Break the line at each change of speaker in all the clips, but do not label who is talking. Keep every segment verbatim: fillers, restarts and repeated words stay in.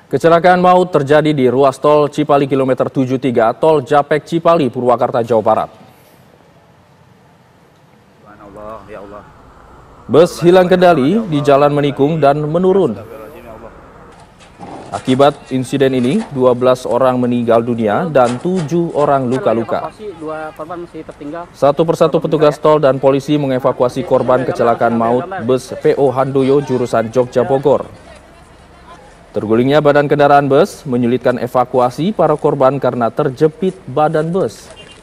Kecelakaan maut terjadi di ruas tol Cipali kilometer tujuh puluh tiga, tol Japek Cipali, Purwakarta, Jawa Barat. Bus hilang kendali di jalan menikung dan menurun. Akibat insiden ini, dua belas orang meninggal dunia dan tujuh orang luka-luka. Satu persatu petugas tol dan polisi mengevakuasi korban kecelakaan maut bus P O Handoyo jurusan Jogja Bogor. Tergulingnya badan kendaraan bus menyulitkan evakuasi para korban karena terjepit badan bus.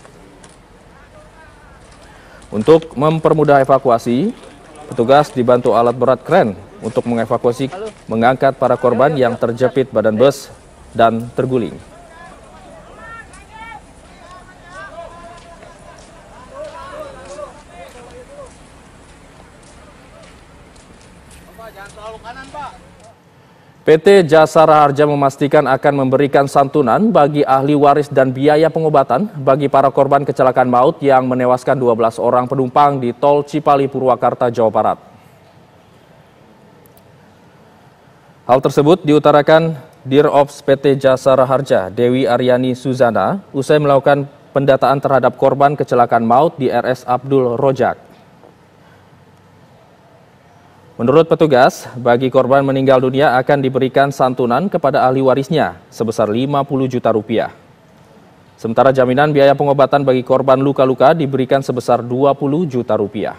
Untuk mempermudah evakuasi, petugas dibantu alat berat kren untuk mengevakuasi mengangkat para korban yang terjepit badan bus dan terguling. P T Jasara Harja memastikan akan memberikan santunan bagi ahli waris dan biaya pengobatan bagi para korban kecelakaan maut yang menewaskan dua belas orang penumpang di tol Cipali, Purwakarta, Jawa Barat. Hal tersebut diutarakan Dirops P T Jasara Harja, Dewi Aryani Suzana, usai melakukan pendataan terhadap korban kecelakaan maut di R S Abdul Rojak. Menurut petugas, bagi korban meninggal dunia akan diberikan santunan kepada ahli warisnya sebesar lima puluh juta rupiah. Sementara jaminan biaya pengobatan bagi korban luka-luka diberikan sebesar dua puluh juta rupiah.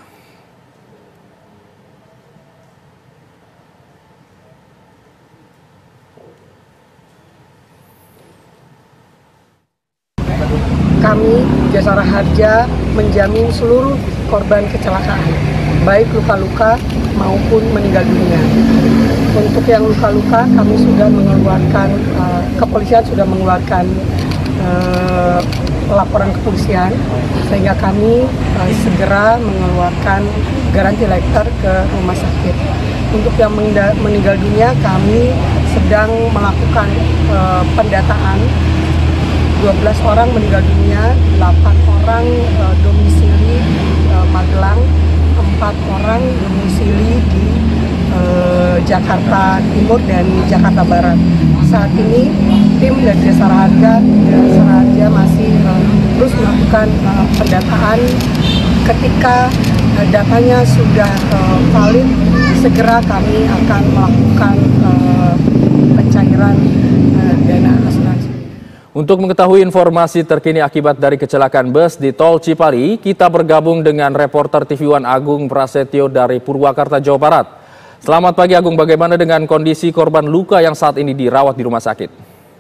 Kami Jasara Harja menjamin seluruh korban kecelakaan, baik luka-luka maupun meninggal dunia. Untuk yang luka-luka kami sudah mengeluarkan, uh, kepolisian sudah mengeluarkan uh, laporan kepolisian, sehingga kami uh, segera mengeluarkan garansi letter ke rumah sakit. Untuk yang meninggal dunia kami sedang melakukan uh, pendataan. dua belas orang meninggal dunia, delapan orang uh, domisili uh, Magelang, empat orang domisili di uh, Jakarta Timur dan Jakarta Barat. Saat ini tim dari Jasara Harja, Jasara Harja masih uh, terus melakukan uh, pendataan. Ketika uh, datanya sudah uh, valid, segera kami akan melakukan uh, pencairan uh, dana asuransi.
Untuk mengetahui informasi terkini akibat dari kecelakaan bus di tol Cipali, kita bergabung dengan reporter T V One Agung Prasetyo dari Purwakarta, Jawa Barat. Selamat pagi Agung, bagaimana dengan kondisi korban luka yang saat ini dirawat di rumah sakit?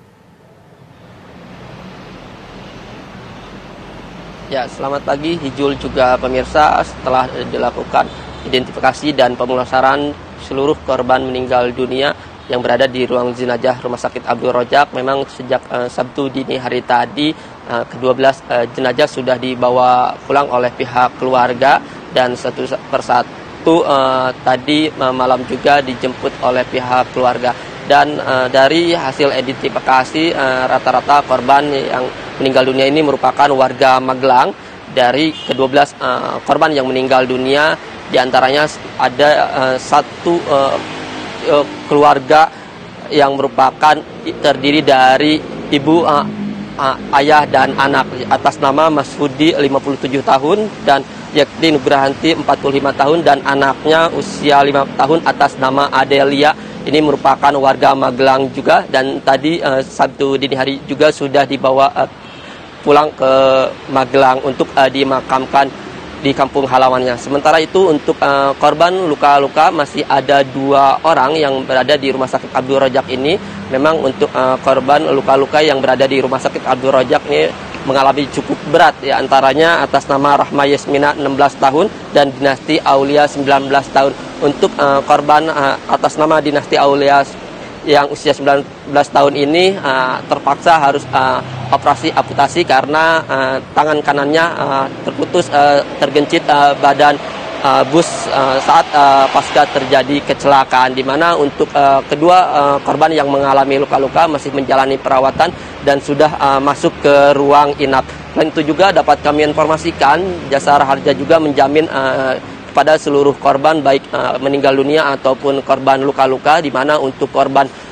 Ya, selamat pagi Hijul juga pemirsa. Setelah dilakukan identifikasi dan pemulasaran seluruh korban meninggal dunia yang berada di ruang jenazah Rumah Sakit Abdul Rojak, memang sejak uh, Sabtu dini hari tadi uh, kedua belas uh, jenazah sudah dibawa pulang oleh pihak keluarga dan satu persatu uh, tadi uh, malam juga dijemput oleh pihak keluarga. Dan uh, dari hasil identifikasi rata-rata uh, korban yang meninggal dunia ini merupakan warga Magelang. Dari kedua belas uh, korban yang meninggal dunia, diantaranya ada uh, satu uh, keluarga yang merupakan terdiri dari ibu, uh, uh, ayah dan anak atas nama Mas Hudi lima puluh tujuh tahun dan Yakti Nugrahanti empat puluh lima tahun dan anaknya usia lima tahun atas nama Adelia. Ini merupakan warga Magelang juga dan tadi uh, Sabtu dini hari juga sudah dibawa uh, pulang ke Magelang untuk uh, dimakamkan di kampung halamannya. Sementara itu untuk uh, korban luka-luka masih ada dua orang yang berada di Rumah Sakit Abdul Rojak ini. Memang untuk uh, korban luka-luka yang berada di Rumah Sakit Abdul Rojak ini mengalami cukup berat, ya antaranya atas nama Rahma Yasmina enam belas tahun dan Dinasti Aulia sembilan belas tahun. Untuk uh, korban uh, atas nama Dinasti Aulia yang usia sembilan belas tahun ini uh, terpaksa harus uh, operasi amputasi karena uh, tangan kanannya uh, terputus, uh, tergencit uh, badan uh, bus uh, saat uh, pasca terjadi kecelakaan, di mana untuk uh, kedua uh, korban yang mengalami luka-luka masih menjalani perawatan dan sudah uh, masuk ke ruang inap. Selain itu juga dapat kami informasikan Jasara Harja juga menjamin uh, kepada seluruh korban baik uh, meninggal dunia ataupun korban luka-luka, di mana untuk korban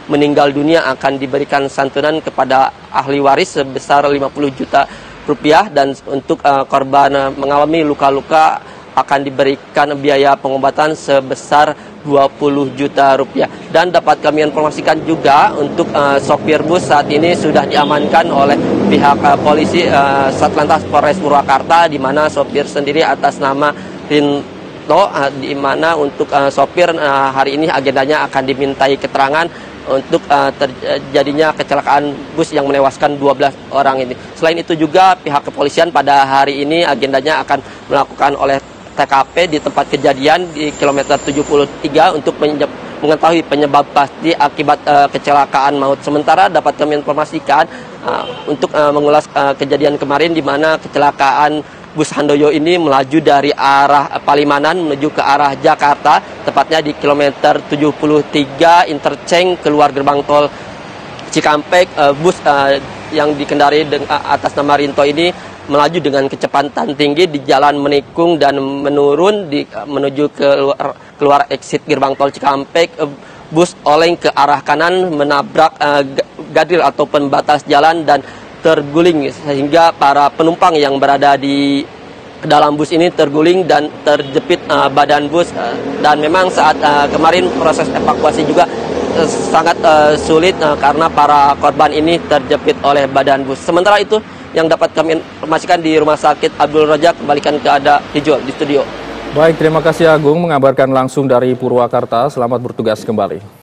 meninggal dunia akan diberikan santunan kepada ahli waris sebesar lima puluh juta rupiah, dan untuk uh, korban uh, mengalami luka-luka akan diberikan biaya pengobatan sebesar dua puluh juta rupiah. Dan dapat kami informasikan juga untuk uh, sopir bus saat ini sudah diamankan oleh pihak uh, polisi uh, Satlantas Polres Purwakarta, di mana sopir sendiri atas nama Rinto, uh, di mana untuk uh, sopir uh, hari ini agendanya akan dimintai keterangan untuk uh, terjadinya kecelakaan bus yang menewaskan dua belas orang ini. Selain itu juga pihak kepolisian pada hari ini agendanya akan melakukan oleh T K P di tempat kejadian di kilometer tujuh puluh tiga untuk mengetahui penyebab pasti akibat uh, kecelakaan maut. Sementara dapat kami informasikan uh, untuk uh, mengulas uh, kejadian kemarin di mana kecelakaan bus Handoyo ini melaju dari arah Palimanan menuju ke arah Jakarta, tepatnya di kilometer tujuh puluh tiga interchange keluar gerbang tol Cikampek. Uh, bus uh, yang dikendari dengan atas nama Rinto ini melaju dengan kecepatan tinggi di jalan menikung dan menurun di uh, menuju ke keluar, keluar exit gerbang tol Cikampek. Uh, bus oleng ke arah kanan menabrak uh, gadril atau pembatas jalan dan terguling, sehingga para penumpang yang berada di dalam bus ini terguling dan terjepit uh, badan bus, uh, dan memang saat uh, kemarin proses evakuasi juga uh, sangat uh, sulit uh, karena para korban ini terjepit oleh badan bus. Sementara itu yang dapat kami informasikan di Rumah Sakit Abdul Razak, kembalikan ke Anda Hijul di studio.
Baik, terima kasih Agung mengabarkan langsung dari Purwakarta. Selamat bertugas kembali.